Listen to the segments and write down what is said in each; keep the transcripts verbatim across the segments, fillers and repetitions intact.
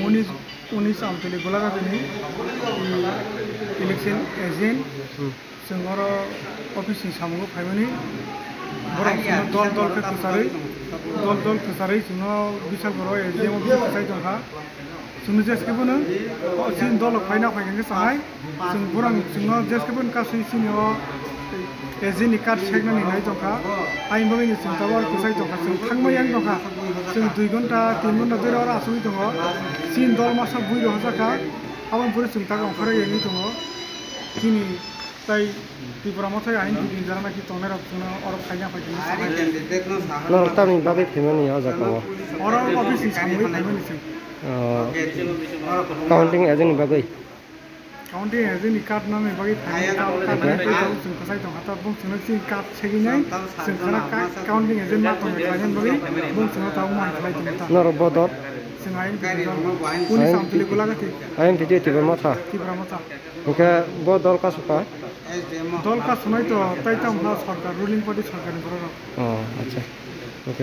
उन्नीस उन्नीस आमतली गोलाघाटनि इलेक्शन एजेंट जोंर ऑफिस सामू फाइमनी दल दल के खसारै दल दल खसारै जों बिशालगढ़ एजेंट ऑफिस खसाई दंखा जों जेसकेबो सिन दल फाइना फाइगोन के साहाय जों बुरां जों जेसकेबो कासै सिनियो एजेंट कार्ड सेगनानै नाय दंखा आइन बगैनि जों दावर खसाई दंखा जों थांमायां दंखा जों दुई घंटा तीन घंटा देर और आसुई दङ सिन दल मासा बुइ रह जाखा आवन पुरे जों तागा ओंखारै एनि दङ दिनै ताई त्रिपुरा मथाय आइन बिगिन जाना कि तंनाय रखना और फाइना फाइगोन नर तानि बागै फेमनि आ जाखा और ऑफिस सामू फाइमनि जों काउंटिंग एजेंट बागै काउंटिंग एजेंट कार्ड नामै बागै कार्ड नामै जों खसाई दं हाता बुं जों सिन कार्ड सेगिनाय जों खाना काउंटिंग एजेंट मा तंनाय फाइगोन बागै बुं जों ताव मा खालाय दं नर बदर जों आइन बिगिन उन्नीस आमतली गोलाघाटी आइन भिडियो टिभि मथा त्रिपुरा मथा इनका वो दल का सुपा दल का सुनाई तो ताइता हमला सरकार रूलिंग पार्टी सरकार ने बरो ओ अच्छा ओके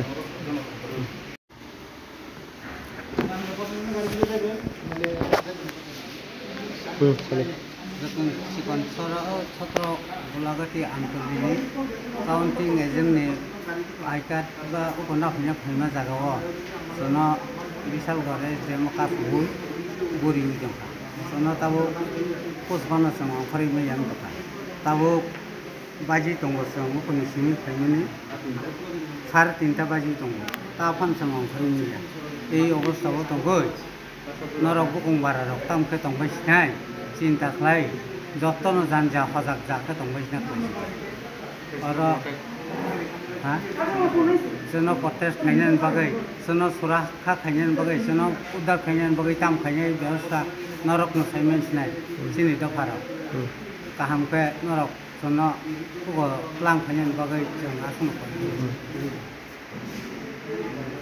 हम्म चले जखन सिकन सरा छत्र गोलाघाटी आमतली काउंटिंग एजेंट ने आई कार्ड बा उकना फैना फैमा जागाव सना बिशालगढ़ एजेंट का फुल बोरी दं सना ताबो पोस्टबाना सम ओंखारै मैयां दं ताबो बाजी दङ सम उकनि सिनि फैमनि साढ़े तीनटा बाजी दङ ता फान सम ओंखारै मैयां ए अवस्थाव दंगै नरक बुकुंबारा रक्ताम के दंबाय सिनाय चिंता खालाय जत्तन जानजा हजाक जाके दंबाय सिना और हा जोंनो प्रटेस्ट खायनायनि बागै जोंनो सुराखा खायनायनि बागै जोंनो उद्धार खायनायनि बागै ताम खायनाय व्यवस्था नरक नसायमेन सिनाय सिनि दफाराव गाहाम के नरक जोंनो प्लान खायनायनि बागै जों आसम